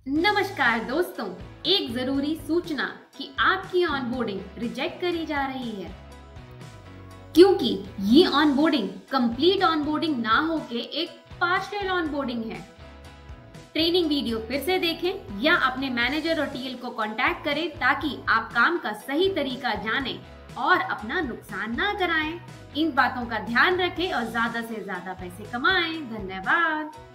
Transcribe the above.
नमस्कार दोस्तों, एक जरूरी सूचना कि आपकी ऑनबोर्डिंग रिजेक्ट करी जा रही है क्योंकि ये ऑनबोर्डिंग कंप्लीट ऑनबोर्डिंग ना होके एक पार्शियल ऑनबोर्डिंग है। ट्रेनिंग वीडियो फिर से देखें या अपने मैनेजर और टीएल को कांटेक्ट करें ताकि आप काम का सही तरीका जानें और अपना नुकसान ना कराएं। इन बातों का ध्यान रखें और ज्यादा से ज्यादा पैसे कमाएं। धन्यवाद।